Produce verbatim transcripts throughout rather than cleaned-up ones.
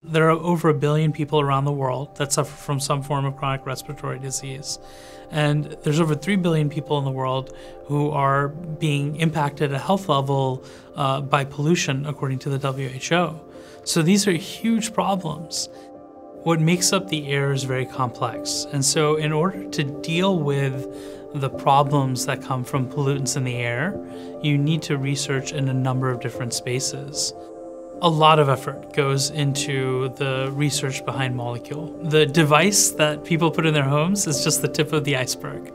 There are over a billion people around the world that suffer from some form of chronic respiratory disease. And there's over three billion people in the world who are being impacted at a health level uh, by pollution, according to the W H O. So these are huge problems. What makes up the air is very complex. And so in order to deal with the problems that come from pollutants in the air, you need to research in a number of different spaces. A lot of effort goes into the research behind Molekule. The device that people put in their homes is just the tip of the iceberg.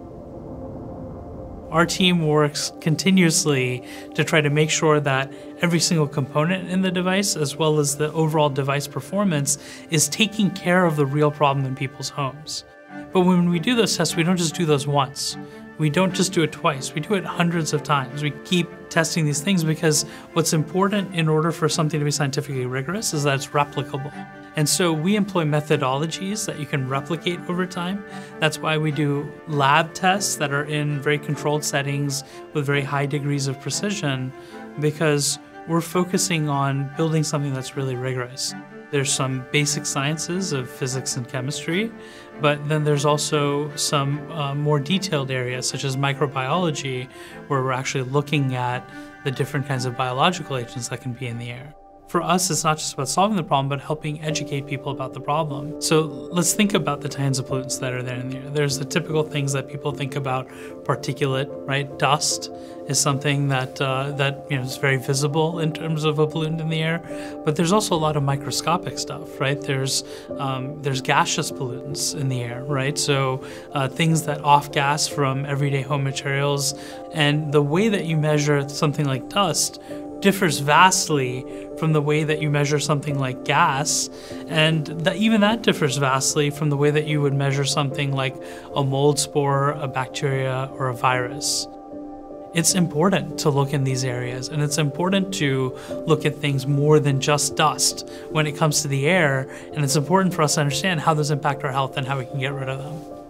Our team works continuously to try to make sure that every single component in the device, as well as the overall device performance, is taking care of the real problem in people's homes. But when we do those tests, we don't just do those once. We don't just do it twice, we do it hundreds of times. We keep testing these things because what's important in order for something to be scientifically rigorous is that it's replicable. And so we employ methodologies that you can replicate over time. That's why we do lab tests that are in very controlled settings with very high degrees of precision, because we're focusing on building something that's really rigorous. There's some basic sciences of physics and chemistry, but then there's also some uh, more detailed areas such as microbiology, where we're actually looking at the different kinds of biological agents that can be in the air. For us, it's not just about solving the problem, but helping educate people about the problem. So let's think about the kinds of pollutants that are there in the air. There's the typical things that people think about: particulate, right? Dust is something that uh, that you know is very visible in terms of a pollutant in the air. But there's also a lot of microscopic stuff, right? There's um, there's gaseous pollutants in the air, right? So uh, things that off-gas from everyday home materials, and the way that you measure something like dust differs vastly from the way that you measure something like gas, and that even that differs vastly from the way that you would measure something like a mold spore, a bacteria, or a virus. It's important to look in these areas, and it's important to look at things more than just dust when it comes to the air, and it's important for us to understand how those impact our health and how we can get rid of them.